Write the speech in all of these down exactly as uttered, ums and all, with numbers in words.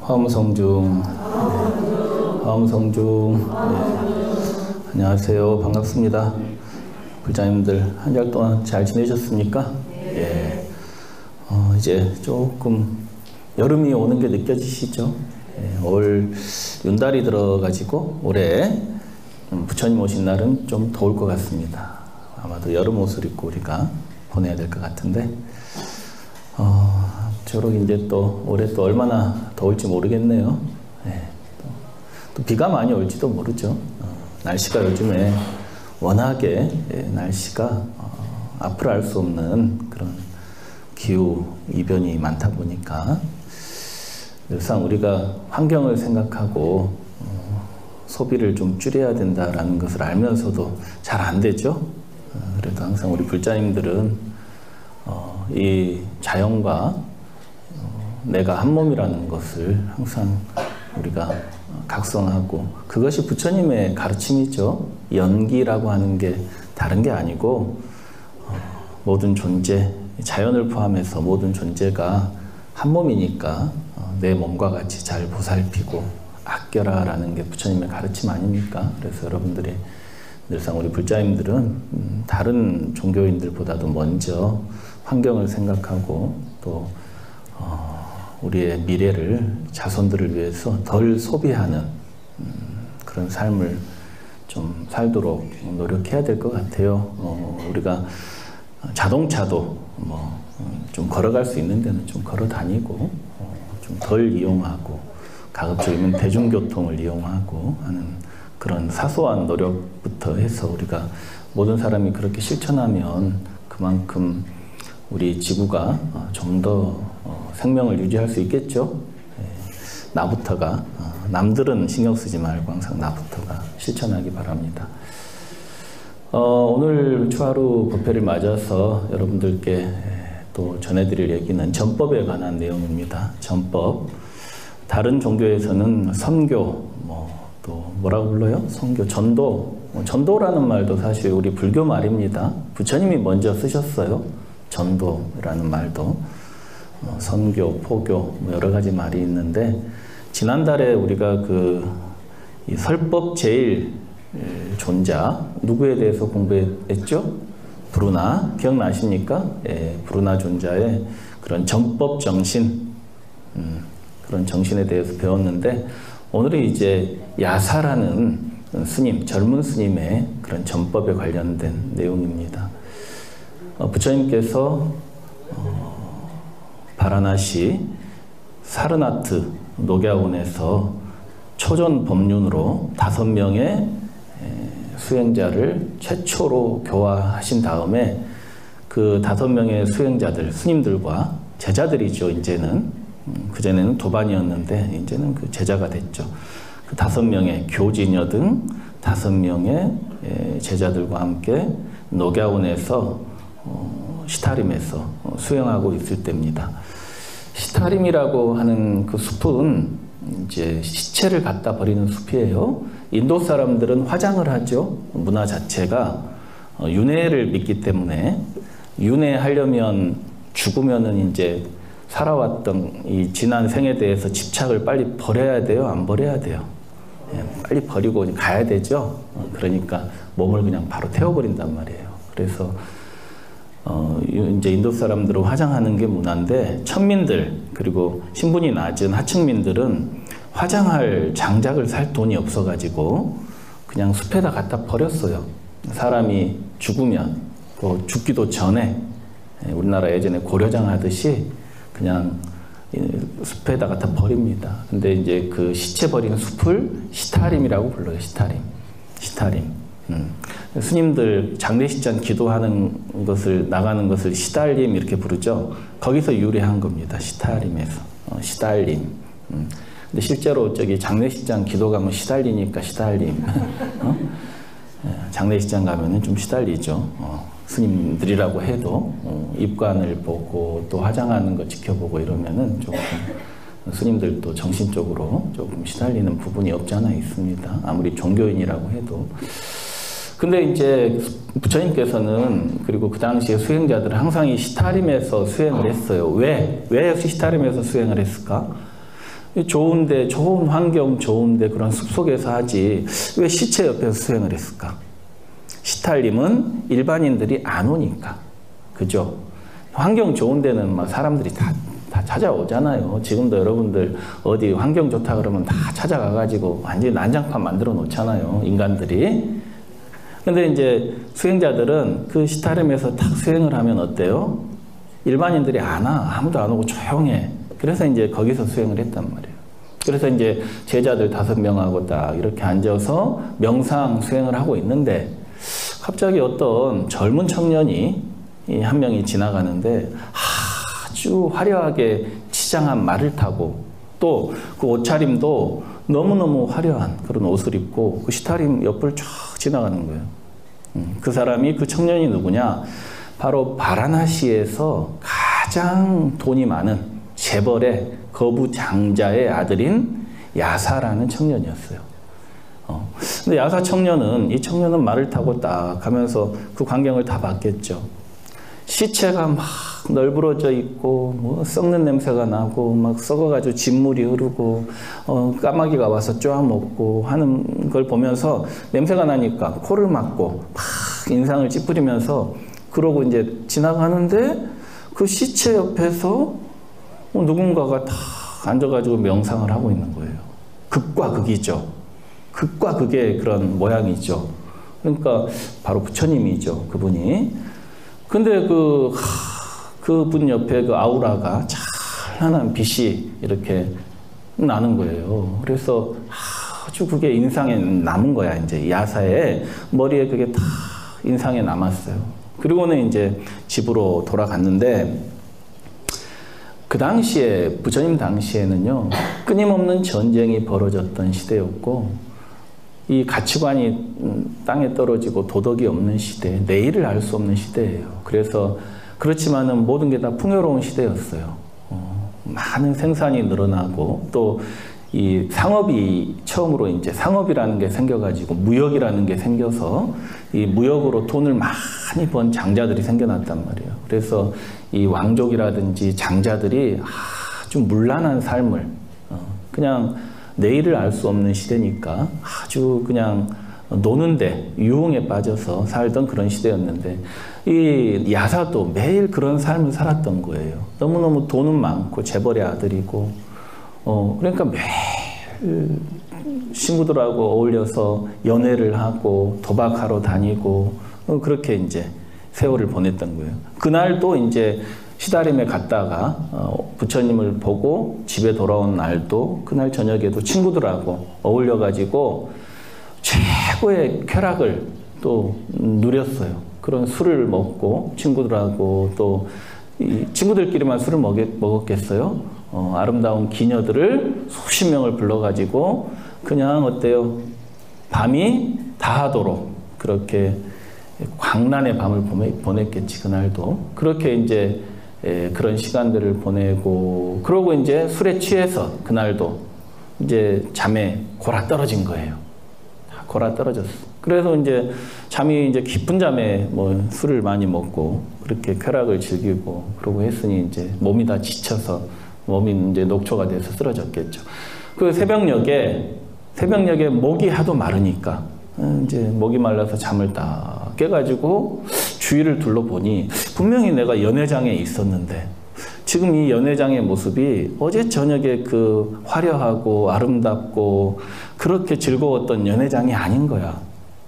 화엄성중, 화엄성중. 네. 안녕하세요. 반갑습니다. 불자님들 한 달 동안 잘 지내셨습니까? 예. 어, 이제 조금 여름이 오는 게 느껴지시죠? 예. 올 윤달이 들어가지고 올해 부처님 오신 날은 좀 더울 것 같습니다. 아마도 여름 옷을 입고 우리가 보내야 될 것 같은데, 어, 저렇 이제 또 올해 또 얼마나 더울지 모르겠네요. 예. 또, 또 비가 많이 올지도 모르죠. 어, 날씨가 요즘에 워낙에 예, 날씨가 어, 앞을 알 수 없는 그런 기후 이변이 많다 보니까 늘상 우리가 환경을 생각하고 어, 소비를 좀 줄여야 된다라는 것을 알면서도 잘 안 되죠. 어, 그래도 항상 우리 불자님들은 어, 이 자연과 어, 내가 한 몸이라는 것을 항상 우리가 각성하고, 그것이 부처님의 가르침이죠. 연기라고 하는 게 다른 게 아니고 어, 모든 존재, 자연을 포함해서 모든 존재가 한 몸이니까 어, 내 몸과 같이 잘 보살피고 아껴라 라는 게 부처님의 가르침 아닙니까? 그래서 여러분들이 늘상 우리 불자님들은 음, 다른 종교인들보다도 먼저 환경을 생각하고 또 어, 우리의 미래를, 자손들을 위해서 덜 소비하는 음, 그런 삶을 좀 살도록 노력해야 될 것 같아요. 어, 우리가 자동차도 뭐 좀 걸어갈 수 있는 데는 좀 걸어 다니고 어, 좀 덜 이용하고, 가급적이면 대중교통을 이용하고 하는 그런 사소한 노력부터 해서 우리가 모든 사람이 그렇게 실천하면 그만큼 우리 지구가 좀 더 생명을 유지할 수 있겠죠. 나부터가, 남들은 신경 쓰지 말고 항상 나부터가 실천하기 바랍니다. 어, 오늘 추하루 법회를 맞아서 여러분들께 또 전해드릴 얘기는 전법에 관한 내용입니다. 전법. 다른 종교에서는 선교, 뭐 또 뭐라고 불러요? 선교, 전도. 전도라는 말도 사실 우리 불교 말입니다. 부처님이 먼저 쓰셨어요. 전도라는 말도. 어, 선교, 포교, 뭐 여러 가지 말이 있는데, 지난달에 우리가 그 이 설법 제일 존자 누구에 대해서 공부했죠? 브루나, 기억나십니까? 예, 브루나 존자의 그런 정법 정신, 음, 그런 정신에 대해서 배웠는데, 오늘은 이제 야사라는 스님, 젊은 스님의 그런 전법에 관련된 내용입니다. 어, 부처님께서 어, 바라나시 사르나트 녹야원에서 초전 법륜으로 다섯 명의 수행자를 최초로 교화하신 다음에 그 다섯 명의 수행자들, 스님들과 제자들이죠. 이제는 그전에는 도반이었는데 이제는 그 제자가 됐죠. 그 다섯 명의 교진여 등 다섯 명의 제자들과 함께 녹야원에서 어, 시타림에서 수행하고 있을 때입니다. 시타림이라고 하는 그 숲은 이제 시체를 갖다 버리는 숲이에요. 인도 사람들은 화장을 하죠. 문화 자체가 어, 윤회를 믿기 때문에, 윤회하려면 죽으면은 이제 살아왔던 이 지난 생에 대해서 집착을 빨리 버려야 돼요? 안 버려야 돼요? 예, 빨리 버리고 가야 되죠. 어, 그러니까 몸을 그냥 바로 태워버린단 말이에요. 그래서 어, 이제 인도 사람들은 화장하는 게 문화인데, 천민들 그리고 신분이 낮은 하층민들은 화장할 장작을 살 돈이 없어가지고 그냥 숲에다 갖다 버렸어요. 사람이 죽으면, 또 죽기도 전에 우리나라 예전에 고려장 하듯이 그냥 숲에다 갖다 버립니다. 근데 이제 그 시체 버리는 숲을 시타림이라고 불러요. 시타림. 시타림. 음. 스님들 장례식장 기도하는 것을, 나가는 것을 시달림 이렇게 부르죠. 거기서 유래한 겁니다. 시타림에서. 어, 시달림. 음. 근데 실제로 저기 장례식장 기도 가면 시달리니까 시달림. 어? 장례식장 가면은 좀 시달리죠. 어, 스님들이라고 해도 어, 입관을 보고 또 화장하는 거 지켜보고 이러면은 조금 스님들도 정신적으로 조금 시달리는 부분이 없지 않아 있습니다. 아무리 종교인이라고 해도. 근데 이제 부처님께서는, 그리고 그 당시에 수행자들은 항상 이 시타림에서 수행을 했어요. 왜? 왜 역시 시타림에서 수행을 했을까? 좋은데, 좋은 환경 좋은데 그런 숲속에서 하지 왜 시체 옆에서 수행을 했을까? 시탈림은 일반인들이 안 오니까. 그죠? 환경 좋은 데는 막 사람들이 다, 다 찾아오잖아요. 지금도 여러분들 어디 환경 좋다 그러면 다 찾아가가지고 완전히 난장판 만들어 놓잖아요. 인간들이. 근데 이제 수행자들은 그 시탈림에서 딱 수행을 하면 어때요? 일반인들이 안 와. 아무도 안 오고 조용해. 그래서 이제 거기서 수행을 했단 말이에요. 그래서 이제 제자들 다섯 명하고 딱 이렇게 앉아서 명상 수행을 하고 있는데 갑자기 어떤 젊은 청년이 한 명이 지나가는데 아주 화려하게 치장한 말을 타고 또 그 옷차림도 너무너무 화려한 그런 옷을 입고 그 시타림 옆을 쫙 지나가는 거예요. 그 사람이, 그 청년이 누구냐? 바로 바라나시에서 가장 돈이 많은 재벌의 거부 장자의 아들인 야사라는 청년이었어요. 어. 근데 야사 청년은, 이 청년은 말을 타고 딱 가면서 그 광경을 다 봤겠죠. 시체가 막 널브러져 있고, 뭐 썩는 냄새가 나고, 막 썩어가지고 진물이 흐르고, 어, 까마귀가 와서 쪼아 먹고 하는 걸 보면서 냄새가 나니까 코를 막고 막 인상을 찌푸리면서 그러고 이제 지나가는데 그 시체 옆에서 누군가가 다 앉아가지고 명상을 하고 있는 거예요. 극과 극이죠. 극과 극의 그런 모양이죠. 그러니까 바로 부처님이죠. 그분이. 근데 그, 그분 옆에 그 아우라가 찬란한 빛이 이렇게 나는 거예요. 그래서 아주 그게 인상에 남은 거야. 이제 야사의 머리에 그게 다 인상에 남았어요. 그리고는 이제 집으로 돌아갔는데 그 당시에, 부처님 당시에는요, 끊임없는 전쟁이 벌어졌던 시대였고, 이 가치관이 땅에 떨어지고 도덕이 없는 시대, 내일을 알 수 없는 시대예요. 그래서 그렇지만은 모든 게 다 풍요로운 시대였어요. 어, 많은 생산이 늘어나고 또 이 상업이 처음으로 이제 상업이라는 게 생겨가지고 무역이라는 게 생겨서 이 무역으로 돈을 많이 번 장자들이 생겨났단 말이에요. 그래서 이 왕족이라든지 장자들이 아주 문란한 삶을 어, 그냥 내일을 알 수 없는 시대니까 아주 그냥 노는데 유흥에 빠져서 살던 그런 시대였는데 이 야사도 매일 그런 삶을 살았던 거예요. 너무너무 돈은 많고 재벌의 아들이고 어 그러니까 매일 친구들하고 어울려서 연애를 하고 도박하러 다니고 어, 그렇게 이제 세월을 보냈던 거예요. 그날도 이제 시다림에 갔다가 어, 부처님을 보고 집에 돌아온 날도 그날 저녁에도 친구들하고 어울려가지고 최고의 쾌락을 또 누렸어요. 그런 술을 먹고 친구들하고 또 이 친구들끼리만 술을 먹겠, 먹었겠어요? 어, 아름다운 기녀들을 수십 명을 불러가지고 그냥 어때요? 밤이 다하도록 그렇게 광란의 밤을 보냈겠지, 그날도. 그렇게 이제 에, 그런 시간들을 보내고, 그러고 이제 술에 취해서 그날도 이제 잠에 골아 떨어진 거예요. 골아 떨어졌어. 그래서 이제 잠이 이제 깊은 잠에 뭐 술을 많이 먹고 그렇게 쾌락을 즐기고 그러고 했으니 이제 몸이 다 지쳐서 몸이 이제 녹초가 돼서 쓰러졌겠죠. 그 새벽녘에, 새벽녘에 목이 하도 마르니까 이제 목이 말라서 잠을 딱 깨가지고 주위를 둘러보니 분명히 내가 연회장에 있었는데 지금 이 연회장의 모습이 어제 저녁에 그 화려하고 아름답고 그렇게 즐거웠던 연회장이 아닌 거야.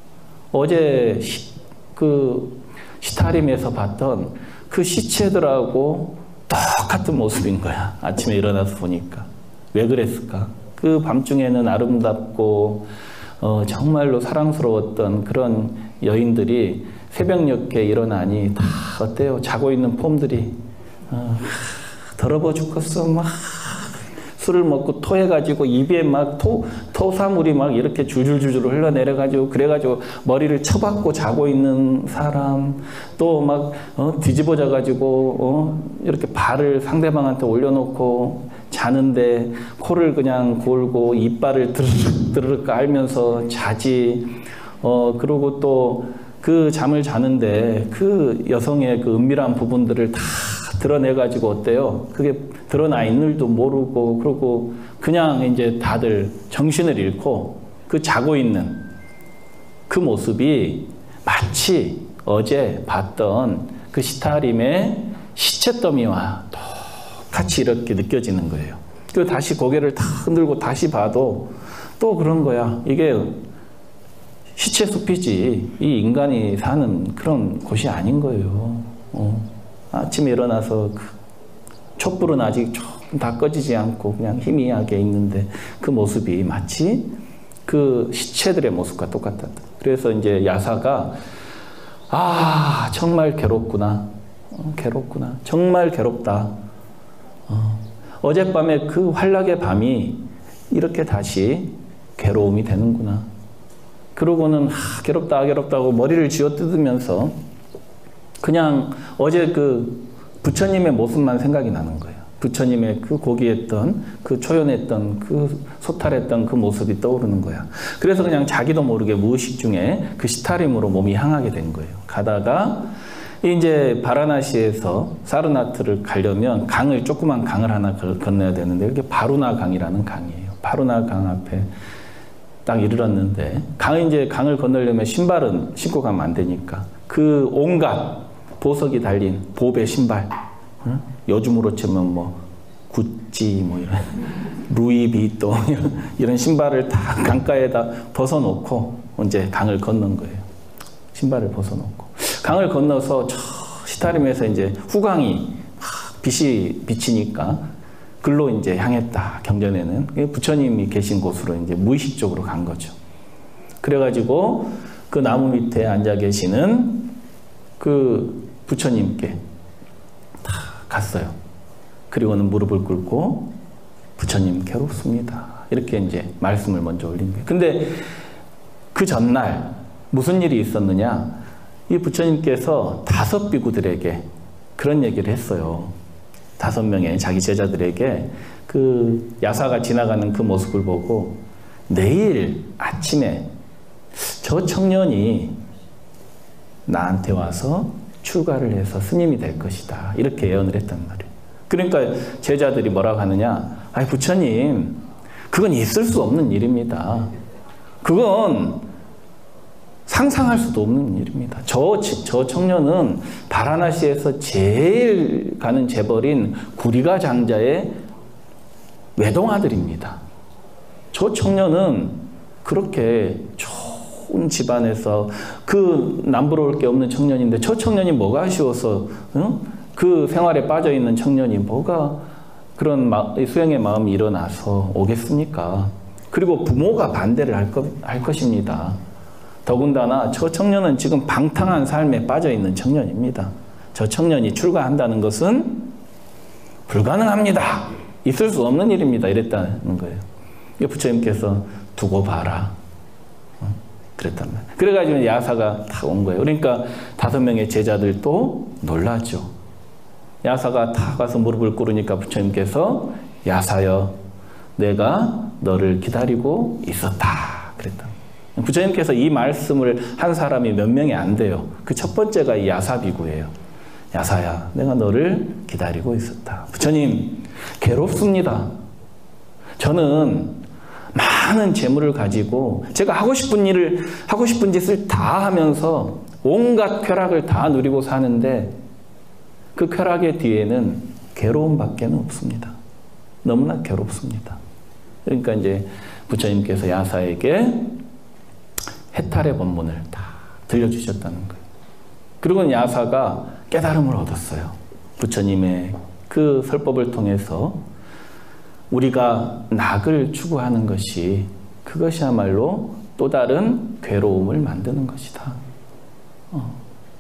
어제 시, 그 시타림에서 봤던 그 시체들하고 똑같은 모습인 거야. 아침에 일어나서 보니까. 왜 그랬을까? 그 밤중에는 아름답고 어, 정말로 사랑스러웠던 그런 여인들이 새벽녘에 일어나니 다 어때요? 자고 있는 폼들이 어, 더러워 죽겠어. 막 술을 먹고 토해가지고 입에 막 토, 토사물이 막 이렇게 줄줄줄줄 흘러내려가지고 그래가지고 머리를 쳐박고 자고 있는 사람, 또 막 어, 뒤집어져가지고 어, 이렇게 발을 상대방한테 올려놓고 자는데 코를 그냥 골고 이빨을 드르륵 드르륵 깔면서 자지. 어 그리고 또 그 잠을 자는데 그 여성의 그 은밀한 부분들을 다 드러내가지고 어때요? 그게 드러나 있는 줄도 모르고, 그러고 그냥 이제 다들 정신을 잃고 그 자고 있는 그 모습이 마치 어제 봤던 그 시타림의 시체 더미와 똑같이 이렇게 느껴지는 거예요. 그리고 다시 고개를 탁 흔들고 다시 봐도 또 그런 거야. 이게 시체 숲이지 이 인간이 사는 그런 곳이 아닌 거예요. 어. 아침에 일어나서 그 촛불은 아직 조금 다 꺼지지 않고 그냥 희미하게 있는데 그 모습이 마치 그 시체들의 모습과 똑같다. 그래서 이제 야사가 아 정말 괴롭구나. 어, 괴롭구나. 정말 괴롭다. 어. 어젯밤에 그 환락의 밤이 이렇게 다시 괴로움이 되는구나. 그러고는 아, 괴롭다 괴롭다고 머리를 쥐어뜯으면서 그냥 어제 그 부처님의 모습만 생각이 나는 거예요. 부처님의 그 고귀했던 그 초연했던 그 소탈했던 그 모습이 떠오르는 거야. 그래서 그냥 자기도 모르게 무의식 중에 그 시타림으로 몸이 향하게 된 거예요. 가다가 이제 바라나시에서 사르나트를 가려면 강을 조그만 강을 하나 건너야 되는데 이게 바루나 강이라는 강이에요. 바루나 강 앞에 딱 이르렀는데 강을 이제 강을 건너려면 신발은 신고 가면 안 되니까 그 온갖 보석이 달린 보배 신발, 응? 요즘으로 치면 뭐 구찌 뭐 이런 루이비또 이런, 이런 신발을 다 강가에다 벗어놓고 이제 강을 건넌 거예요. 신발을 벗어놓고 강을 건너서 저 시타림에서 이제 후광이 막 빛이 비치니까 글로 이제 향했다. 경전에는 부처님이 계신 곳으로 이제 무의식적으로 간 거죠. 그래가지고 그 나무 밑에 앉아 계시는 그 부처님께 다 갔어요. 그리고는 무릎을 꿇고 부처님 괴롭습니다. 이렇게 이제 말씀을 먼저 올린 거예요. 근데 그 전날 무슨 일이 있었느냐? 이 부처님께서 다섯 비구들에게 그런 얘기를 했어요. 다섯 명의 자기 제자들에게 그 야사가 지나가는 그 모습을 보고 내일 아침에 저 청년이 나한테 와서 출가를 해서 스님이 될 것이다. 이렇게 예언을 했단 말이에요. 그러니까 제자들이 뭐라고 하느냐? 아니 부처님, 그건 있을 수 없는 일입니다. 그건 상상할 수도 없는 일입니다. 저, 저 청년은 바라나시에서 제일 가는 재벌인 구리가 장자의 외동아들입니다. 저 청년은 그렇게 좋은 집안에서 그 남부러울 게 없는 청년인데 저 청년이 뭐가 아쉬워서 응? 그 생활에 빠져있는 청년이 뭐가 그런 마, 수행의 마음이 일어나서 오겠습니까? 그리고 부모가 반대를 할, 것, 할 것입니다. 더군다나 저 청년은 지금 방탕한 삶에 빠져있는 청년입니다. 저 청년이 출가한다는 것은 불가능합니다. 있을 수 없는 일입니다. 이랬다는 거예요. 부처님께서 두고 봐라. 그랬단 말이에요. 그래가지고 야사가 다 온 거예요. 그러니까 다섯 명의 제자들도 놀라죠. 야사가 다 가서 무릎을 꿇으니까 부처님께서 야사여, 내가 너를 기다리고 있었다. 그랬다. 부처님께서 이 말씀을 한 사람이 몇 명이 안 돼요. 그 첫 번째가 이 야사비구예요. 야사야, 내가 너를 기다리고 있었다. 부처님, 괴롭습니다. 저는 많은 재물을 가지고 제가 하고 싶은 일을, 하고 싶은 짓을 다 하면서 온갖 쾌락을 다 누리고 사는데 그 쾌락의 뒤에는 괴로움밖에 없습니다. 너무나 괴롭습니다. 그러니까 이제 부처님께서 야사에게 해탈의 법문을 다 들려주셨다는 거예요. 그리고 야사가 깨달음을 얻었어요. 부처님의 그 설법을 통해서 우리가 낙을 추구하는 것이 그것이야말로 또 다른 괴로움을 만드는 것이다. 어.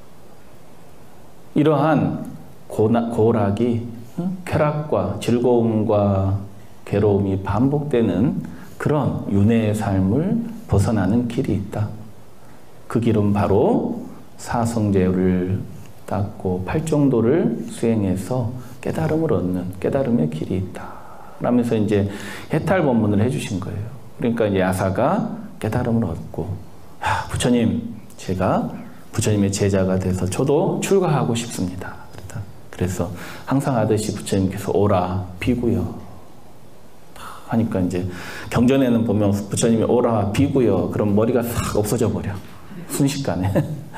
이러한 고나, 고락이 어? 쾌락과 즐거움과 괴로움이 반복되는 그런 윤회의 삶을 벗어나는 길이 있다. 그 길은 바로 사성제를 닦고 팔정도를 수행해서 깨달음을 얻는 깨달음의 길이 있다. 라면서 이제 해탈 법문을 해주신 거예요. 그러니까 이제 야사가 깨달음을 얻고, 아, 부처님, 제가 부처님의 제자가 돼서 저도 출가하고 싶습니다. 그래서 항상 하듯이 부처님께서 오라 비구여 하니까 이제 경전에는 보면 부처님이 오라 비구여 그럼 머리가 싹 없어져 버려. 순식간에.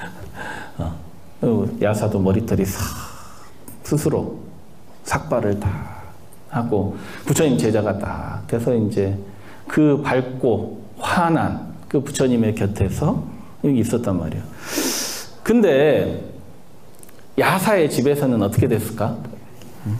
어. 야사도 머리털이 싹 스스로 삭발을 다 하고 부처님 제자가 딱 돼서 이제 그 밝고 환한 그 부처님의 곁에서 여기 있었단 말이에요. 근데 야사의 집에서는 어떻게 됐을까? 음?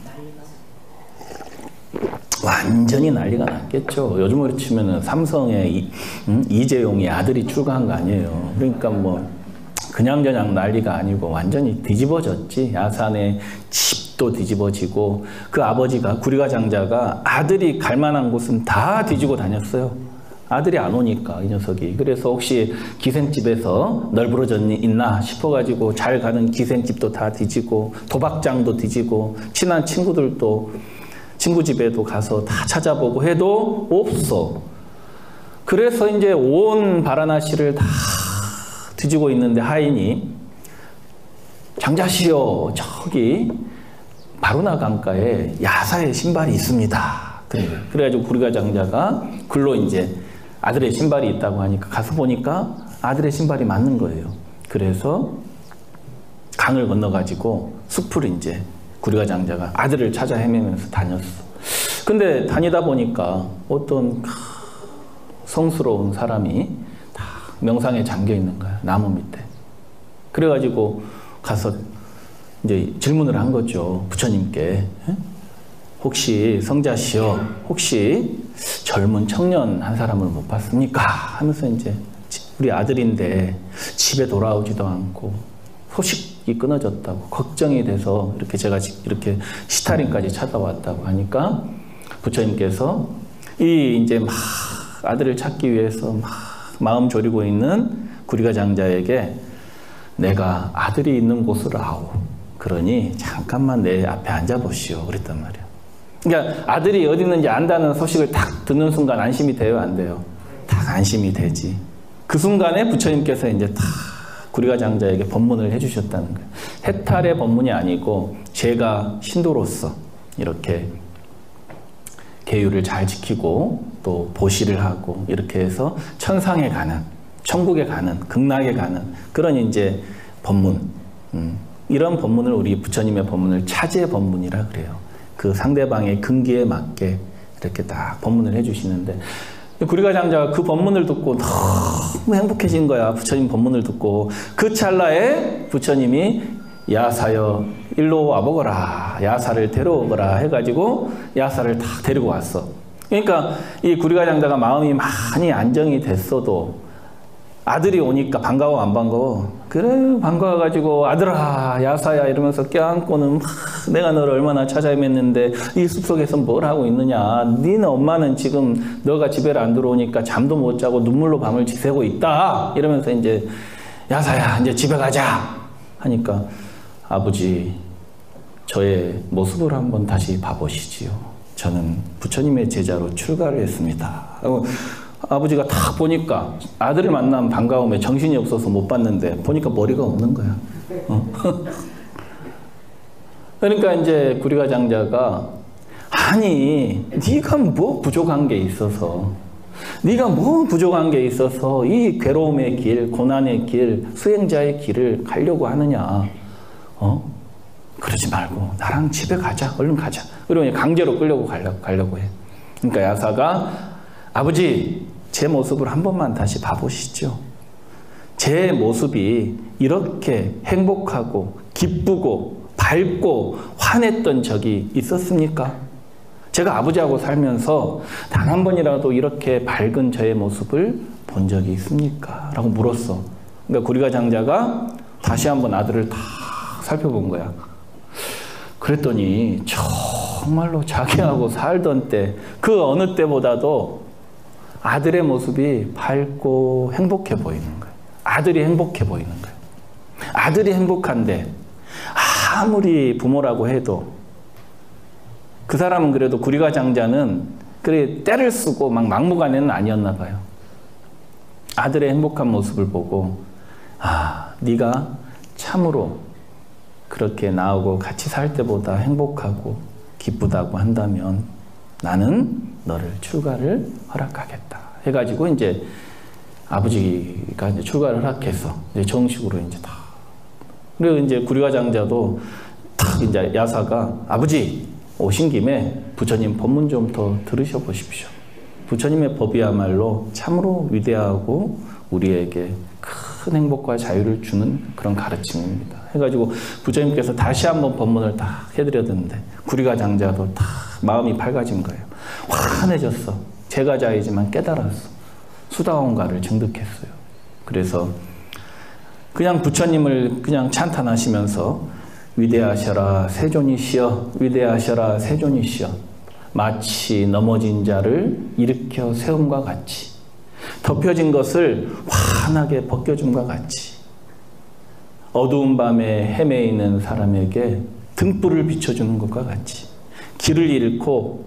완전히 난리가 났겠죠. 요즘으로 치면은 삼성의 이, 음? 이재용이 아들이 출가한 거 아니에요. 그러니까 뭐 그냥저냥 난리가 아니고 완전히 뒤집어졌지. 야산의 집도 뒤집어지고 그 아버지가 구리가 장자가 아들이 갈 만한 곳은 다 뒤지고 다녔어요. 아들이 안 오니까 이 녀석이. 그래서 혹시 기생집에서 널브러졌니 있나 싶어가지고 잘 가는 기생집도 다 뒤지고 도박장도 뒤지고 친한 친구들도 친구 집에도 가서 다 찾아보고 해도 없어. 그래서 이제 온 바라나시를 다 뒤지고 있는데 하인이 장자시여 저기 바루나 강가에 야사의 신발이 있습니다. 그래. 그래가지고 구리가 장자가 글로 이제 아들의 신발이 있다고 하니까 가서 보니까 아들의 신발이 맞는 거예요. 그래서 강을 건너가지고 숲을 이제 구리가 장자가 아들을 찾아 헤매면서 다녔어. 근데 다니다 보니까 어떤 성스러운 사람이 다 명상에 잠겨 있는 거야. 나무 밑에. 그래가지고 가서 이제 질문을 한 거죠. 부처님께. 혹시 성자시여, 혹시 젊은 청년 한 사람을 못 봤습니까? 하면서 이제 우리 아들인데 집에 돌아오지도 않고 소식이 끊어졌다고 걱정이 돼서 이렇게 제가 이렇게 시타린까지 찾아왔다고 하니까 부처님께서 이 이제 막 아들을 찾기 위해서 막 마음 졸이고 있는 구리가 장자에게 내가 아들이 있는 곳을 아오. 그러니 잠깐만 내 앞에 앉아보시오. 그랬단 말이야. 그러니까 아들이 어디 있는지 안다는 소식을 딱 듣는 순간 안심이 돼요, 안 돼요? 딱 안심이 되지. 그 순간에 부처님께서 이제 딱 구리가 장자에게 법문을 해주셨다는 거예요. 해탈의 법문이 아니고 제가 신도로서 이렇게 계율을 잘 지키고 또 보시를 하고 이렇게 해서 천상에 가는, 천국에 가는, 극락에 가는 그런 이제 법문. 음, 이런 법문을 우리 부처님의 법문을 차제 법문이라 그래요. 그 상대방의 근기에 맞게 이렇게 딱 법문을 해주시는데 구리가 장자가 그 법문을 듣고 너무 행복해진 거야. 부처님 법문을 듣고 그 찰나에 부처님이 야사여 일로 와보거라. 야사를 데려오거라 해가지고 야사를 다 데리고 왔어. 그러니까 이 구리가 장자가 마음이 많이 안정이 됐어도 아들이 오니까 반가워 안 반가워? 그래 반가워가지고 아들아 야사야 이러면서 껴안고는 막 내가 너를 얼마나 찾아 헤맸는데 이 숲속에서 뭘 하고 있느냐. 니네 엄마는 지금 너가 집에 안 들어오니까 잠도 못 자고 눈물로 밤을 지새고 있다. 이러면서 이제 야사야 이제 집에 가자 하니까 아버지 저의 모습을 한번 다시 봐보시지요. 저는 부처님의 제자로 출가를 했습니다. 아버지가 딱 보니까 아들을 만나면 반가움에 정신이 없어서 못 봤는데 보니까 머리가 없는 거야. 어? 그러니까 이제 구리가 장자가 아니 네가 뭐 부족한 게 있어서 네가 뭐 부족한 게 있어서 이 괴로움의 길, 고난의 길, 수행자의 길을 가려고 하느냐. 어? 그러지 말고 나랑 집에 가자. 얼른 가자. 그러면 강제로 끌려고 가려고, 가려고 해. 그러니까 야사가 아버지 제 모습을 한 번만 다시 봐보시죠. 제 모습이 이렇게 행복하고 기쁘고 밝고 환했던 적이 있었습니까? 제가 아버지하고 살면서 단 한 번이라도 이렇게 밝은 저의 모습을 본 적이 있습니까? 라고 물었어. 그러니까 구리가 장자가 다시 한번 아들을 다 살펴본 거야. 그랬더니 정말로 자기하고 살던 때 그 어느 때보다도 아들의 모습이 밝고 행복해 보이는 거예요. 아들이 행복해 보이는 거예요. 아들이 행복한데 아무리 부모라고 해도 그 사람은 그래도 구리가 장자는 그래 때를 쓰고 막 막무가내는 아니었나 봐요. 아들의 행복한 모습을 보고 아 네가 참으로 그렇게 나오고 같이 살 때보다 행복하고 기쁘다고 한다면 나는 너를 출가를 허락하겠다. 해가지고 이제 아버지가 이제 출가를 허락해서 이제 정식으로 이제 다. 그리고 이제 구리가 장자도 탁 이제 야사가 아버지 오신 김에 부처님 법문 좀 더 들으셔 보십시오. 부처님의 법이야말로 참으로 위대하고 우리에게 큰 행복과 자유를 주는 그런 가르침입니다. 해가지고 부처님께서 다시 한번 법문을 딱 해드렸는데 구리가 장자도 다 마음이 밝아진 거예요. 환해졌어. 제가자이지만 깨달았어. 수다원가를 증득했어요. 그래서 그냥 부처님을 그냥 찬탄하시면서 위대하셔라 세존이시여, 위대하셔라 세존이시여, 마치 넘어진 자를 일으켜 세움과 같이, 덮여진 것을 환하게 벗겨줌과 같이, 어두운 밤에 헤매이는 사람에게 등불을 비춰주는 것과 같이, 길을 잃고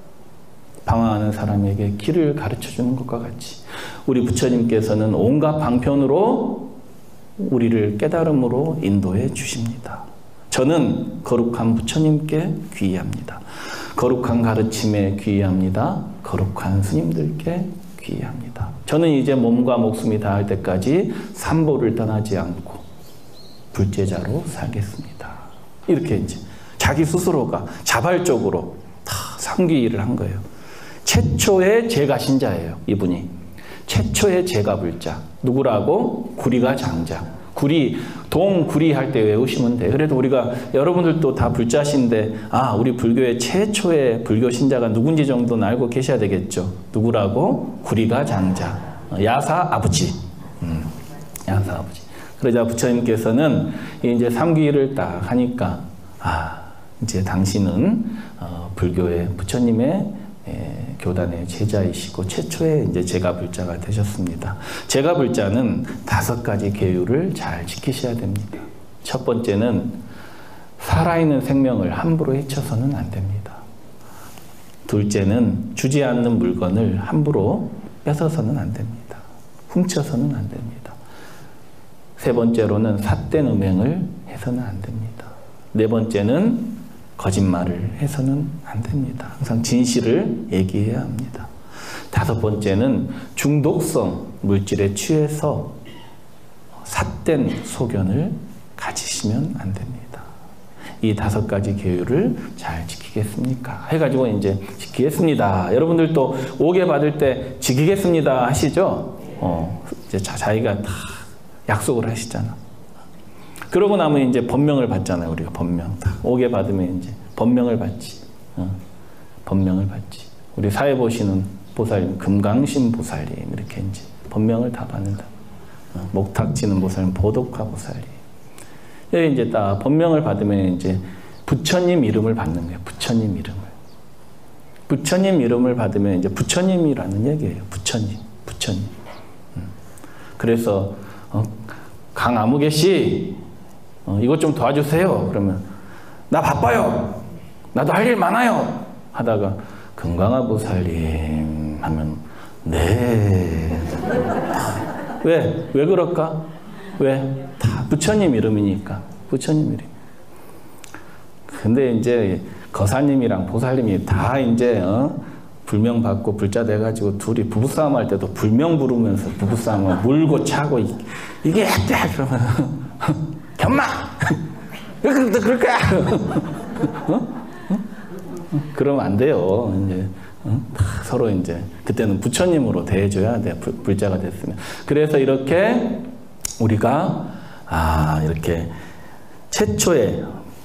방황하는 사람에게 길을 가르쳐주는 것과 같이 우리 부처님께서는 온갖 방편으로 우리를 깨달음으로 인도해 주십니다. 저는 거룩한 부처님께 귀의합니다. 거룩한 가르침에 귀의합니다. 거룩한 스님들께 귀의합니다. 저는 이제 몸과 목숨이 닿을 때까지 삼보를 떠나지 않고 불제자로 살겠습니다. 이렇게 이제 자기 스스로가 자발적으로 다 상귀의를 한 거예요. 최초의 제가 신자예요. 이분이 최초의 제가 불자. 누구라고? 구리가 장자. 구리, 동구리 할 때 외우시면 돼요. 그래도 우리가 여러분들도 다 불자신데 아 우리 불교의 최초의 불교 신자가 누군지 정도는 알고 계셔야 되겠죠. 누구라고? 구리가 장자. 야사 아버지. 음, 야사 아버지. 그러자 부처님께서는 이제 삼귀를 딱 하니까 아 이제 당신은 어, 불교의 부처님의 예, 교단의 제자이시고 최초의 이제 제가불자가 되셨습니다. 제가불자는 다섯 가지 계율을 잘 지키셔야 됩니다. 첫 번째는 살아있는 생명을 함부로 해쳐서는 안 됩니다. 둘째는 주지 않는 물건을 함부로 뺏어서는 안 됩니다. 훔쳐서는 안 됩니다. 세 번째로는 삿된 음행을 해서는 안 됩니다. 네 번째는 거짓말을 해서는 안 됩니다. 항상 진실을 얘기해야 합니다. 다섯 번째는 중독성 물질에 취해서 삿된 소견을 가지시면 안 됩니다. 이 다섯 가지 계율을 잘 지키겠습니까? 해가지고 이제 지키겠습니다. 여러분들도 오개 받을 때 지키겠습니다 하시죠? 어, 이제 자, 자기가 다 약속을 하시잖아. 그러고 나면 이제 법명을 받잖아요. 우리가 법명. 오개 받으면 이제 법명을 받지. 어, 법명을 받지. 우리 사회 보시는 보살님, 금강신 보살님, 이렇게 이제 법명을 다 받는다. 어, 목탁지는 보살님, 보독화 보살님. 여기 이제 딱 법명을 받으면 이제 부처님 이름을 받는 거예요. 부처님 이름을. 부처님 이름을 받으면 이제 부처님이라는 얘기예요. 부처님. 부처님. 음. 그래서, 어, 강아무개 씨, 어, 이것 좀 도와주세요. 그러면 나 바빠요. 나도 할 일 많아요. 하다가 금강아 보살님 하면 네. 왜? 왜 그럴까? 왜? 다 부처님 이름이니까. 부처님 이름. 근데 이제 거사님이랑 보살님이 다 이제 어? 불명 받고 불자 돼가지고 둘이 부부싸움 할 때도 불명 부르면서 부부싸움을 물고 차고 이게 약대 그러면 견마! 왜 그럴 거야? 어? 어? 그러면 안 돼요. 이제 어? 서로 이제 그때는 부처님으로 대해줘야 돼. 불, 불자가 됐으면. 그래서 이렇게 우리가 아 이렇게 최초의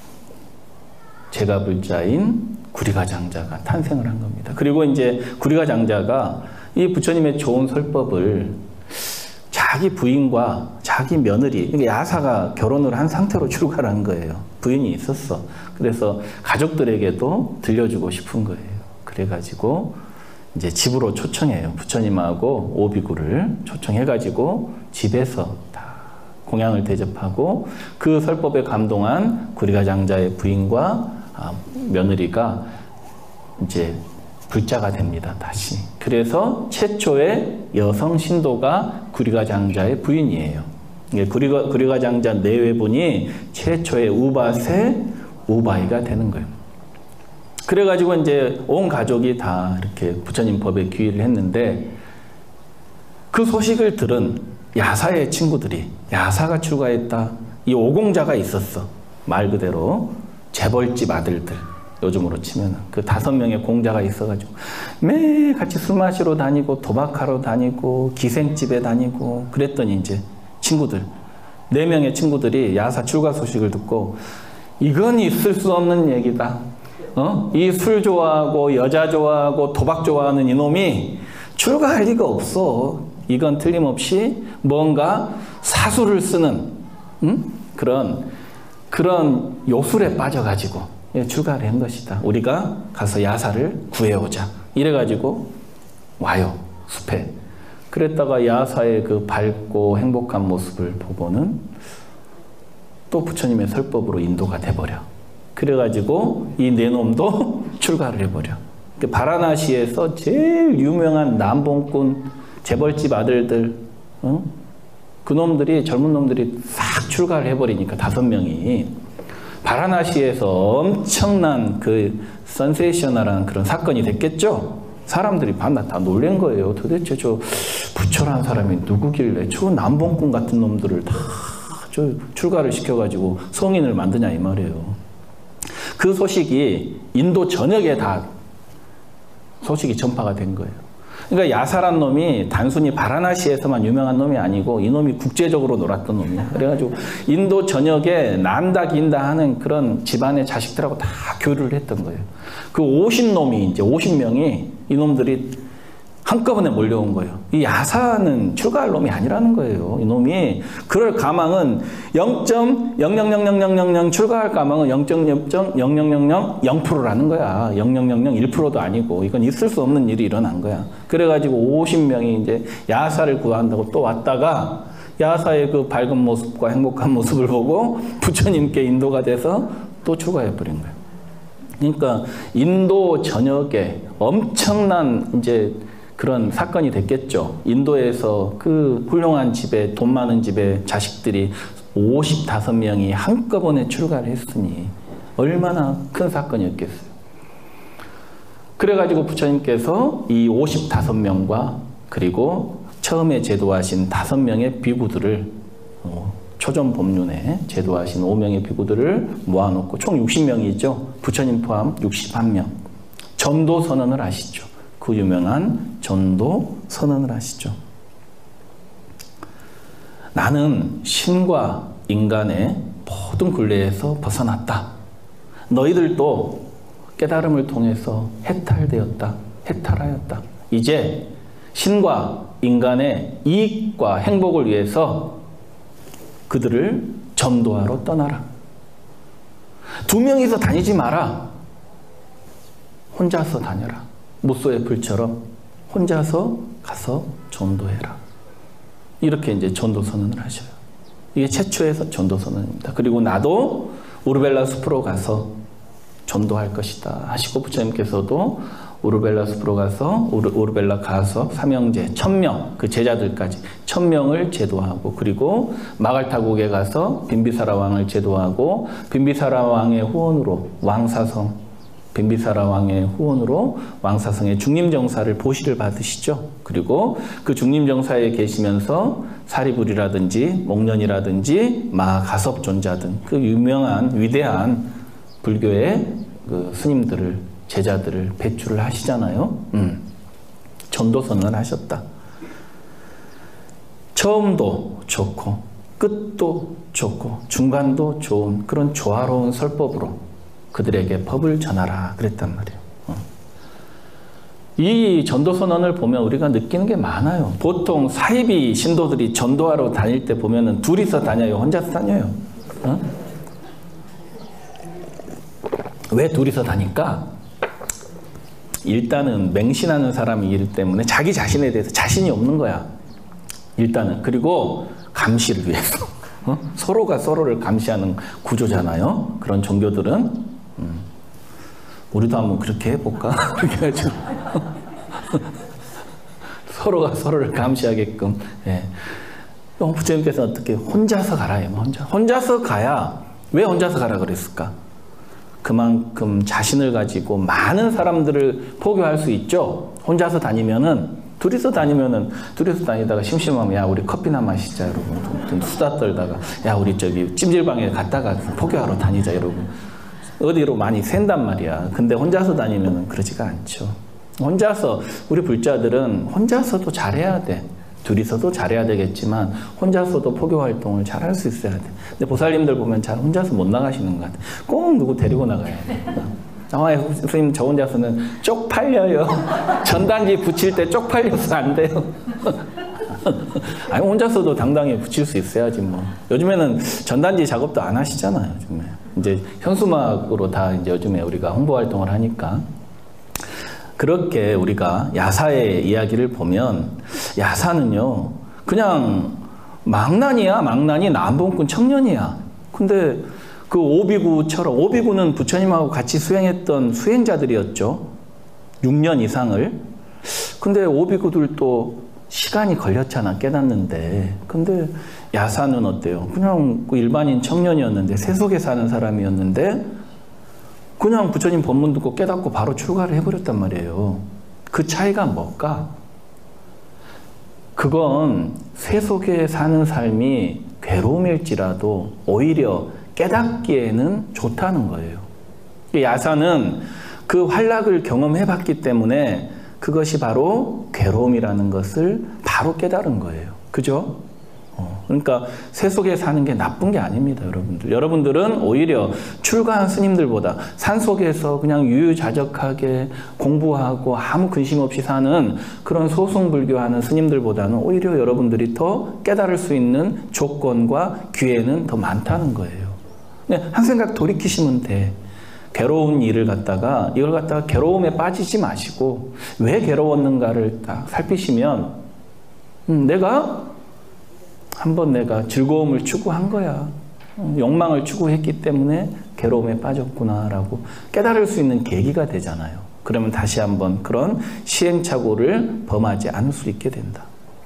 제가 불자인 구리가 장자가 탄생을 한 겁니다. 그리고 이제 구리가 장자가 이 부처님의 좋은 설법을 자기 부인과 자기 며느리, 야사가 결혼을 한 상태로 출가를 한 거예요. 부인이 있었어. 그래서 가족들에게도 들려주고 싶은 거예요. 그래가지고 이제 집으로 초청해요. 부처님하고 오비구를 초청해가지고 집에서 다 공양을 대접하고 그 설법에 감동한 구리가 장자의 부인과 아, 며느리가 이제 불자가 됩니다. 다시. 그래서 최초의 여성 신도가 구리가 장자의 부인이에요. 구리가, 구리가장자 내외분이 최초의 우바세 우바이가 되는 거예요. 그래가지고 이제 온 가족이 다 이렇게 부처님 법에 귀의를 했는데 그 소식을 들은 야사의 친구들이 야사가 출가했다. 이 오공자가 있었어. 말 그대로 재벌집 아들들. 요즘으로 치면 그 다섯 명의 공자가 있어가지고 매일 같이 술 마시러 다니고 도박하러 다니고 기생집에 다니고 그랬더니 이제 친구들 네 명의 친구들이 야사 출가 소식을 듣고 이건 있을 수 없는 얘기다. 어? 이 술 좋아하고 여자 좋아하고 도박 좋아하는 이놈이 출가할 리가 없어. 이건 틀림없이 뭔가 사수를 쓰는 음? 그런 그런 요술에 빠져가지고 출가를 한 것이다. 우리가 가서 야사를 구해오자. 이래가지고 와요. 숲에. 그랬다가 야사의 그 밝고 행복한 모습을 보고는 또 부처님의 설법으로 인도가 돼버려. 그래가지고 이 네 놈도 출가를 해버려. 바라나시에서 제일 유명한 남봉꾼 재벌집 아들들 어? 그 놈들이 젊은 놈들이 싹 출가를 해버리니까 다섯 명이 바라나시에서 엄청난 그 센세이셔널한 그런 사건이 됐겠죠. 사람들이 반나 다 놀란 거예요. 도대체 저 부처란 사람이 누구길래 저 남봉꾼 같은 놈들을 다 저 출가를 시켜가지고 성인을 만드냐 이 말이에요. 그 소식이 인도 전역에 다 소식이 전파가 된 거예요. 그러니까 야사란 놈이 단순히 바라나시에서만 유명한 놈이 아니고 이 놈이 국제적으로 놀았던 놈이야. 그래가지고 인도 전역에 난다 긴다 하는 그런 집안의 자식들하고 다 교류를 했던 거예요. 그 오십 놈이 이제 오십 명이 이 놈들이 한꺼번에 몰려온 거예요. 이 야사는 출가할 놈이 아니라는 거예요. 이 놈이 그럴 가망은 영 점 영영영영영영 출가할 가망은 영 점 영영영영 영 퍼센트라는 거야. 영영영영 일 퍼센트도 아니고 이건 있을 수 없는 일이 일어난 거야. 그래가지고 오십 명이 이제 야사를 구한다고 또 왔다가 야사의 그 밝은 모습과 행복한 모습을 보고 부처님께 인도가 돼서 또 출가해버린 거예요. 그러니까 인도 전역에 엄청난 이제 그런 사건이 됐겠죠. 인도에서 그 훌륭한 집에 돈 많은 집에 자식들이 오십오 명이 한꺼번에 출가를 했으니 얼마나 큰 사건이었겠어요. 그래가지고 부처님께서 이 오십오 명과 그리고 처음에 제도하신 다섯 명의 비구들을 어, 초전 법륜에 제도하신 오 명의 비구들을 모아놓고 총 육십 명이죠. 부처님 포함 육십일 명. 전도 선언을 하시죠. 그 유명한 전도 선언을 하시죠. 나는 신과 인간의 모든 굴레에서 벗어났다. 너희들도 깨달음을 통해서 해탈되었다. 해탈하였다. 이제 신과 인간의 이익과 행복을 위해서 그들을 전도하러 떠나라. 두 명이서 다니지 마라. 혼자서 다녀라. 무소의 불처럼 혼자서 가서 전도해라. 이렇게 이제 전도 선언을 하셔요. 이게 최초의 전도 선언입니다. 그리고 나도 우르벨라 숲으로 가서 전도할 것이다 하시고 부처님께서도 우르벨라 숲으로 가서 우르, 우르벨라 가서 삼형제 천 명 그 제자들까지 천 명을 제도하고 그리고 마갈타국에 가서 빈비사라 왕을 제도하고 빈비사라 왕의 후원으로 왕사성 빈비사라 왕의 후원으로 왕사성의 중림정사를 보시를 받으시죠. 그리고 그 중림정사에 계시면서 사리불이라든지 목련이라든지 마가섭존자 등 그 유명한 위대한 불교의 그 스님들을 제자들을 배출을 하시잖아요. 음. 전도선언을 하셨다. 처음도 좋고 끝도 좋고 중간도 좋은 그런 조화로운 설법으로 그들에게 법을 전하라 그랬단 말이에요. 어. 이 전도선언을 보면 우리가 느끼는 게 많아요. 보통 사이비 신도들이 전도하러 다닐 때 보면은 둘이서 다녀요? 혼자서 다녀요? 어? 왜 둘이서 다닐까? 일단은 맹신하는 사람이기 때문에 자기 자신에 대해서 자신이 없는 거야. 일단은. 그리고 감시를 위해서. 어? 서로가 서로를 감시하는 구조잖아요. 그런 종교들은. 음. 우리도 한번 그렇게 해볼까? 그렇게 해가지고 서로가 서로를 감시하게끔. 예. 부처님께서는 어떻게 혼자서 가라 해요. 혼자 혼자서 가야 왜 혼자서 가라 그랬을까? 그만큼 자신을 가지고 많은 사람들을 포교할 수 있죠. 혼자서 다니면은 둘이서 다니면은 둘이서 다니다가 심심하면 야 우리 커피나 마시자 이러고 수다 떨다가 야 우리 저기 찜질방에 갔다가 포교하러 다니자 이러고 어디로 많이 샌단 말이야. 근데 혼자서 다니면은 그러지가 않죠. 혼자서 우리 불자들은 혼자서도 잘해야 돼. 둘이서도 잘해야 되겠지만 혼자서도 포교 활동을 잘 할 수 있어야 돼. 근데 보살님들 보면 잘 혼자서 못 나가시는 것 같아. 꼭 누구 데리고 나가야 돼. 아, 선생님 저 혼자서는 쪽팔려요. 전단지 붙일 때 쪽팔려서 안 돼요. 아니 혼자서도 당당히 붙일 수 있어야지 뭐. 요즘에는 전단지 작업도 안 하시잖아요. 요즘에 이제 현수막으로 다 이제 요즘에 우리가 홍보 활동을 하니까. 그렇게 우리가 야사의 이야기를 보면 야사는요 그냥 망난이야. 망난이 남봉꾼 청년이야. 근데 그 오비구처럼 오비구는 부처님하고 같이 수행했던 수행자들이었죠. 육 년 이상을. 근데 오비구들도 시간이 걸렸잖아. 깨닫는데. 근데 야사는 어때요? 그냥 그 일반인 청년이었는데 세속에 사는 사람이었는데 그냥 부처님 법문 듣고 깨닫고 바로 출가를 해버렸단 말이에요. 그 차이가 뭘까? 그건 세속에 사는 삶이 괴로움일지라도 오히려 깨닫기에는 좋다는 거예요. 야사는 그 환락을 경험해봤기 때문에 그것이 바로 괴로움이라는 것을 바로 깨달은 거예요. 그죠? 어, 그러니까 세속에 사는 게 나쁜 게 아닙니다, 여러분들. 여러분들은 오히려 출가한 스님들보다 산속에서 그냥 유유자적하게 공부하고 아무 근심 없이 사는 그런 소승불교하는 스님들보다는 오히려 여러분들이 더 깨달을 수 있는 조건과 기회는 더 많다는 거예요. 그냥 한 생각 돌이키시면 돼. 괴로운 일을 갖다가 이걸 갖다가 괴로움에 빠지지 마시고 왜 괴로웠는가를 딱 살피시면 음, 내가 한번 내가 즐거움을 추구한 거야. 욕망을 추구했기 때문에 괴로움에 빠졌구나라고 깨달을 수 있는 계기가 되잖아요. 그러면 다시 한번 그런 시행착오를 범하지 않을 수 있게 된다.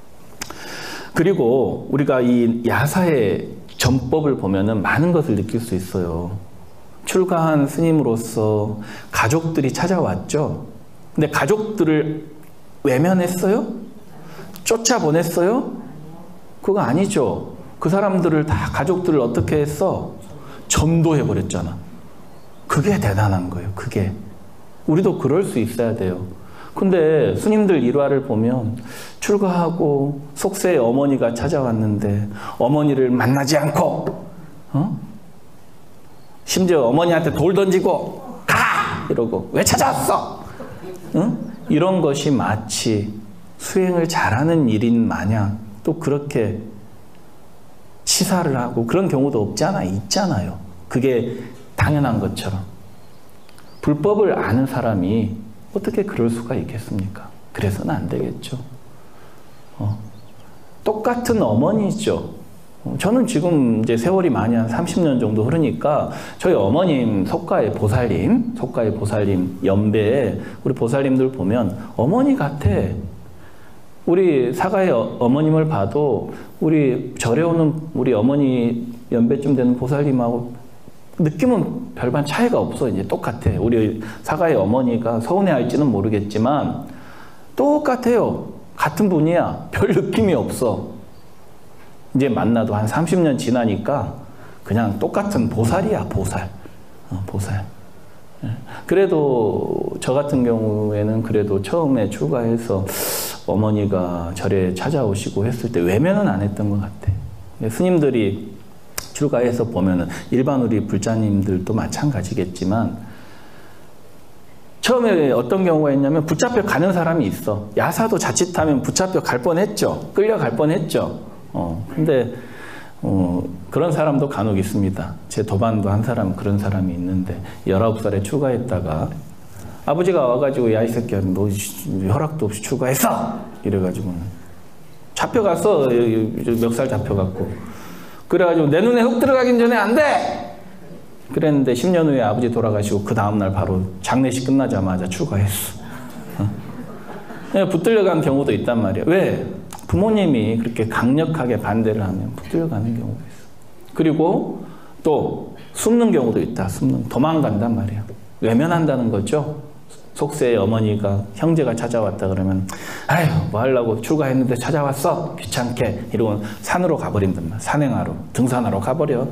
그리고 우리가 이 야사의 전법을 보면은 많은 것을 느낄 수 있어요. 출가한 스님으로서 가족들이 찾아왔죠. 근데 가족들을 외면했어요? 쫓아보냈어요? 그거 아니죠. 그 사람들을 다 가족들을 어떻게 했어? 전도해버렸잖아. 그게 대단한 거예요. 그게. 우리도 그럴 수 있어야 돼요. 근데 스님들 일화를 보면 출가하고 속세의 어머니가 찾아왔는데 어머니를 만나지 않고 어? 심지어 어머니한테 돌 던지고 가! 이러고 왜 찾아왔어? 응? 이런 것이 마치 수행을 잘하는 일인 마냥 또 그렇게 치사를 하고 그런 경우도 없지 않아 있잖아요. 그게 당연한 것처럼. 불법을 아는 사람이 어떻게 그럴 수가 있겠습니까? 그래서는 안 되겠죠. 어. 똑같은 어머니죠. 어, 저는 지금 이제 세월이 많이 한 삼십 년 정도 흐르니까 저희 어머님 속가의 보살님, 속가의 보살님 연배에 우리 보살님들 보면 어머니 같아. 우리 사가의 어, 어머님을 봐도 우리 절에 오는 우리 어머니 연배쯤 되는 보살님하고 느낌은 별반 차이가 없어. 이제 똑같아. 우리 사가의 어머니가 서운해할지는 모르겠지만 똑같아요. 같은 분이야. 별 느낌이 없어. 이제 만나도 한 삼십 년 지나니까 그냥 똑같은 보살이야. 보살. 어, 보살. 그래도 저 같은 경우에는 그래도 처음에 출가해서 어머니가 절에 찾아오시고 했을 때 외면은 안 했던 것 같아. 스님들이 출가해서 보면은 일반 우리 불자님들도 마찬가지겠지만 처음에 어떤 경우가 있냐면 붙잡혀 가는 사람이 있어. 야사도 자칫하면 붙잡혀 갈 뻔했죠. 끌려갈 뻔했죠. 어, 근데 어, 그런 사람도 간혹 있습니다. 제 도반도 한 사람 그런 사람이 있는데 열아홉 살에 출가했다가 아버지가 와가지고 야 이 새끼야 너 허락도 없이 출가했어! 이래가지고 잡혀갔어. 멱살 잡혀갖고 그래가지고 내 눈에 흙 들어가긴 전에 안 돼! 그랬는데 십 년 후에 아버지 돌아가시고 그 다음날 바로 장례식 끝나자마자 출가했어. 어? 붙들려간 경우도 있단 말이야. 왜? 부모님이 그렇게 강력하게 반대를 하면 붙들려가는 경우가 있어. 그리고 또 숨는 경우도 있다. 숨는, 도망간단 말이야. 외면한다는 거죠. 속세의 어머니가, 형제가 찾아왔다 그러면 아휴 뭐 하려고 출가했는데 찾아왔어? 귀찮게 이러고 산으로 가버린단 말이야. 산행하러, 등산하러 가버려.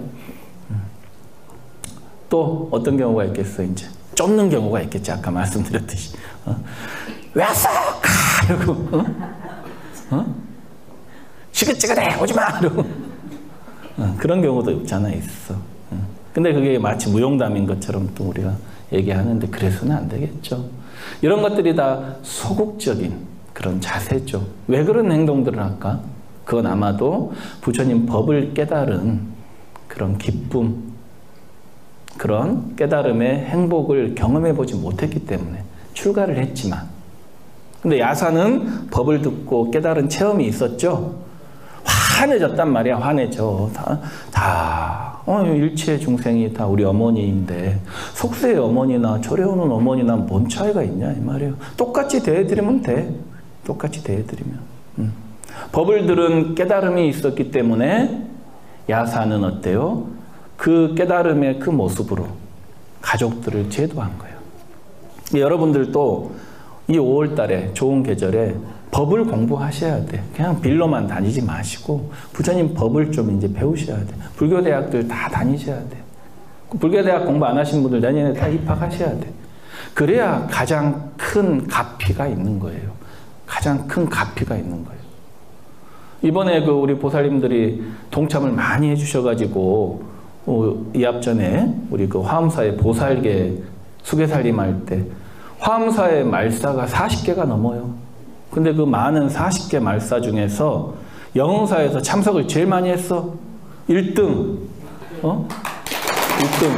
또 어떤 경우가 있겠어? 이제 쫓는 경우가 있겠지. 아까 말씀드렸듯이 어? 왜 왔어? 가! 이러고 어? 어? 지긋지긋해 오지마! 이러고 어, 그런 경우도 없잖아 있어. 어. 근데 그게 마치 무용담인 것처럼 또 우리가 얘기하는데 그래서는 안 되겠죠. 이런 것들이 다 소극적인 그런 자세죠. 왜 그런 행동들을 할까? 그건 아마도 부처님 법을 깨달은 그런 기쁨, 그런 깨달음의 행복을 경험해보지 못했기 때문에 출가를 했지만, 근데 야사는 법을 듣고 깨달은 체험이 있었죠. 환해졌단 말이야. 환해져. 다, 다 어, 일체 중생이 다 우리 어머니인데 속세의 어머니나 절에 오는 어머니나 뭔 차이가 있냐 이 말이에요. 똑같이 대해드리면 돼. 똑같이 대해드리면. 음. 법을 들은 깨달음이 있었기 때문에 야사는 어때요? 그 깨달음의 그 모습으로 가족들을 제도한 거예요. 여러분들도 이 오월 달에 좋은 계절에 법을 공부하셔야 돼. 그냥 빌로만 다니지 마시고 부처님 법을 좀 이제 배우셔야 돼. 불교 대학들 다 다니셔야 돼. 불교 대학 공부 안 하신 분들 내년에 다 입학하셔야 돼. 그래야 가장 큰 가피가 있는 거예요. 가장 큰 가피가 있는 거예요. 이번에 그 우리 보살님들이 동참을 많이 해주셔가지고 어, 이합 전에 우리 그 화엄사의 보살계 수계살림 할 때 화엄사의 말사가 사십 개가 넘어요. 근데 그 많은 사십 개 말사 중에서 영흥사에서 참석을 제일 많이 했어. 일 등. 어? 일 등.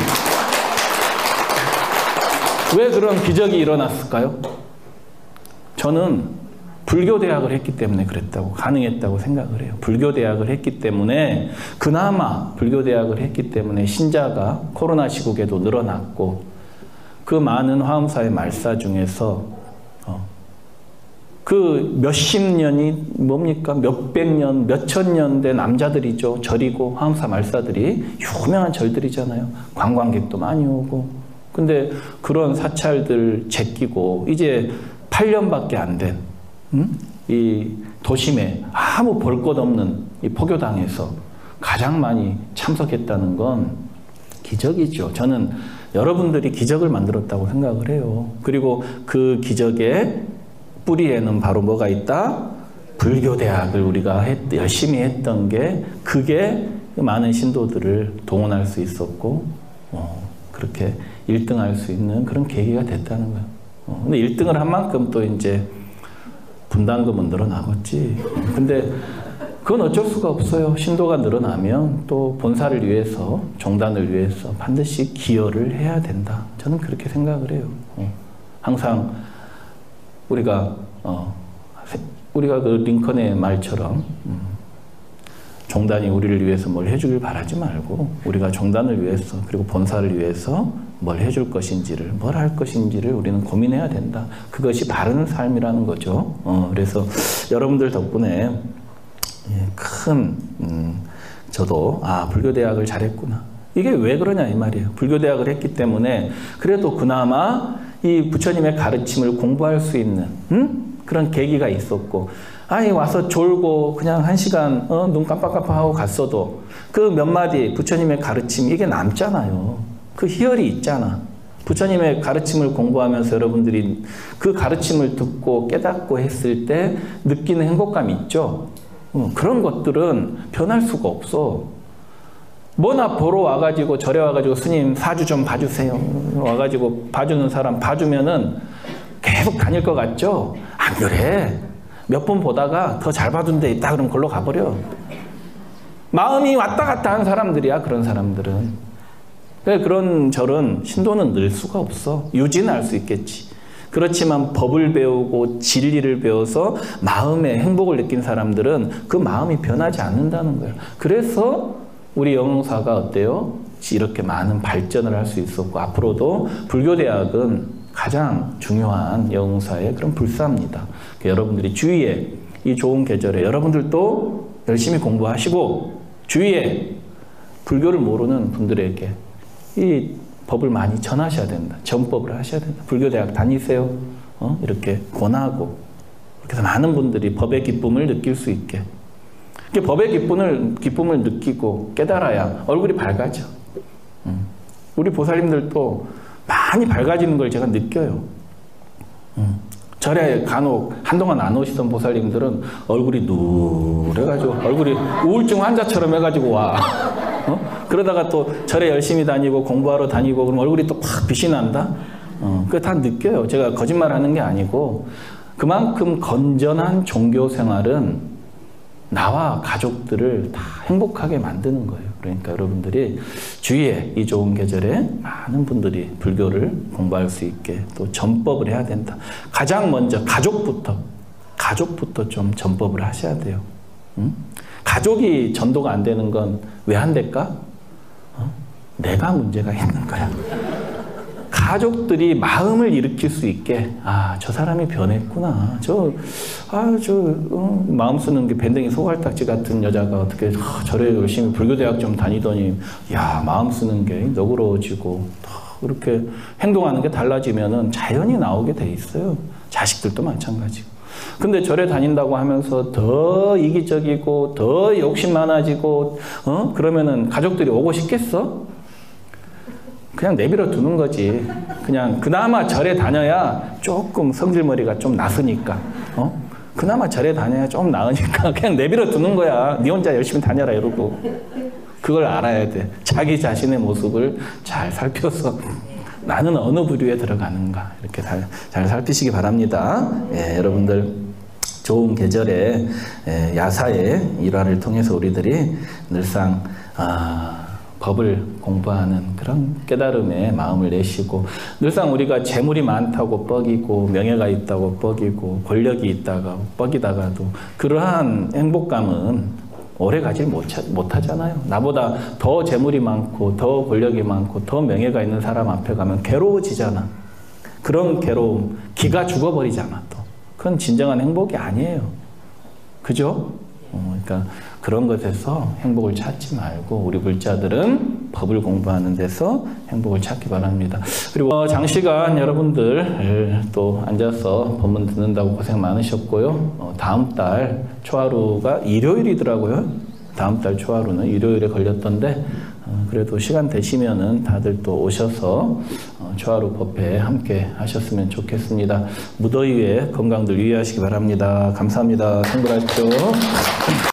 왜 그런 기적이 일어났을까요? 저는 불교대학을 했기 때문에 그랬다고, 가능했다고 생각을 해요. 불교대학을 했기 때문에, 그나마 불교대학을 했기 때문에 신자가 코로나 시국에도 늘어났고, 그 많은 화엄사의 말사 중에서 어, 그 몇십 년이 뭡니까? 몇백 년, 몇천 년 된 남자들이죠. 절이고 화엄사 말사들이 유명한 절들이잖아요. 관광객도 많이 오고. 근데 그런 사찰들 제끼고 이제 팔 년밖에 안 된 음? 이 도심에 아무 볼 것 없는 이 포교당에서 가장 많이 참석했다는 건 기적이죠. 저는 여러분들이 기적을 만들었다고 생각을 해요. 그리고 그 기적의 뿌리에는 바로 뭐가 있다? 불교대학을 우리가 했, 열심히 했던 게, 그게 많은 신도들을 동원할 수 있었고 어, 그렇게 일 등 할 수 있는 그런 계기가 됐다는 거예요. 어, 근데 일 등을 한 만큼 또 이제 분담금은 늘어나겠지. 근데 그건 어쩔 수가 없어요. 신도가 늘어나면 또 본사를 위해서, 종단을 위해서 반드시 기여를 해야 된다. 저는 그렇게 생각을 해요. 어. 항상 우리가 어, 우리가 그 링컨의 말처럼 음, 종단이 우리를 위해서 뭘 해주길 바라지 말고 우리가 종단을 위해서 그리고 본사를 위해서 뭘 해줄 것인지를, 뭘 할 것인지를 우리는 고민해야 된다. 그것이 바른 삶이라는 거죠. 어, 그래서 여러분들 덕분에 예, 큰 음, 저도 아 불교대학을 잘했구나. 이게 왜 그러냐 이 말이에요. 불교대학을 했기 때문에 그래도 그나마 이 부처님의 가르침을 공부할 수 있는 음? 그런 계기가 있었고, 아니 와서 졸고 그냥 한 시간 어, 눈 깜빡깜빡하고 갔어도 그 몇 마디 부처님의 가르침 이게 남잖아요. 그 희열이 있잖아. 부처님의 가르침을 공부하면서 여러분들이 그 가르침을 듣고 깨닫고 했을 때 느끼는 행복감이 있죠. 어, 그런 것들은 변할 수가 없어. 뭐나 보러 와가지고 절에 와가지고 스님 사주 좀 봐주세요. 와가지고 봐주는 사람 봐주면은 계속 다닐 것 같죠? 안 그래. 몇 번 보다가 더 잘 봐준 데 있다 그러면 걸로 가버려. 마음이 왔다 갔다 하는 사람들이야, 그런 사람들은. 그런 절은 신도는 늘 수가 없어. 유지는 할 수 있겠지. 그렇지만 법을 배우고 진리를 배워서 마음의 행복을 느낀 사람들은 그 마음이 변하지 않는다는 거예요. 그래서 우리 영흥사가 어때요? 이렇게 많은 발전을 할 수 있었고, 앞으로도 불교대학은 가장 중요한 영흥사의 그런 불사입니다. 여러분들이 주위에 이 좋은 계절에 여러분들도 열심히 공부하시고 주위에 불교를 모르는 분들에게 이 법을 많이 전하셔야 된다. 전법을 하셔야 된다. 불교대학 다니세요. 어? 이렇게 권하고 그래서 많은 분들이 법의 기쁨을 느낄 수 있게 이렇게 법의 기쁨을, 기쁨을 느끼고 깨달아야 얼굴이 밝아져. 음. 우리 보살님들도 많이 밝아지는 걸 제가 느껴요. 음. 절에 간혹 한동안 안 오시던 보살님들은 얼굴이 누래가지고 얼굴이 우울증 환자처럼 해가지고 와. 어? 그러다가 또 절에 열심히 다니고 공부하러 다니고 그럼 얼굴이 또 팍 빛이 난다? 어, 그거 다 느껴요. 제가 거짓말하는 게 아니고 그만큼 건전한 종교 생활은 나와 가족들을 다 행복하게 만드는 거예요. 그러니까 여러분들이 주위에 이 좋은 계절에 많은 분들이 불교를 공부할 수 있게 또 전법을 해야 된다. 가장 먼저 가족부터 가족부터 좀 전법을 하셔야 돼요. 응? 가족이 전도가 안 되는 건 왜 안 될까? 어? 내가 문제가 있는 거야. 가족들이 마음을 일으킬 수 있게 아, 저 사람이 변했구나. 저, 아, 저 어, 마음 쓰는 게 밴댕이 소갈딱지 같은 여자가 어떻게 아, 저래 열심히 불교대학 좀 다니더니 야, 마음 쓰는 게 너그러워지고 그렇게 행동하는 게 달라지면은 자연히 나오게 돼 있어요. 자식들도 마찬가지고. 근데 절에 다닌다고 하면서 더 이기적이고 더 욕심 많아지고 어? 그러면은 가족들이 오고 싶겠어? 그냥 내버려 두는 거지. 그냥 그나마 절에 다녀야 조금 성질머리가 좀 나으니까 어? 그나마 절에 다녀야 좀 나으니까 그냥 내버려 두는 거야. 네 혼자 열심히 다녀라 이러고. 그걸 알아야 돼. 자기 자신의 모습을 잘 살펴서 나는 어느 부류에 들어가는가 이렇게 잘, 잘 살피시기 바랍니다. 예, 여러분들 좋은 계절에 예, 야사의 일화를 통해서 우리들이 늘상 아, 법을 공부하는 그런 깨달음에 마음을 내시고 늘상 우리가 재물이 많다고 뻐기고 명예가 있다고 뻐기고 권력이 있다가 뻐기다가도 그러한 행복감은 오래 가지 못하잖아요. 나보다 더 재물이 많고 더 권력이 많고 더 명예가 있는 사람 앞에 가면 괴로워지잖아. 그런 괴로움, 기가 죽어버리잖아 또. 그건 진정한 행복이 아니에요. 그죠? 어, 그러니까 그런 것에서 행복을 찾지 말고 우리 불자들은 법을 공부하는 데서 행복을 찾기 바랍니다. 그리고 어, 장시간 여러분들 또 앉아서 법문 듣는다고 고생 많으셨고요. 어, 다음 달 초하루가 일요일이더라고요. 다음 달 초하루는 일요일에 걸렸던데 어, 그래도 시간 되시면은 다들 또 오셔서 어, 초하루 법회 함께 하셨으면 좋겠습니다. 무더위에 건강들 유의하시기 바랍니다. 감사합니다. 성불하십시오.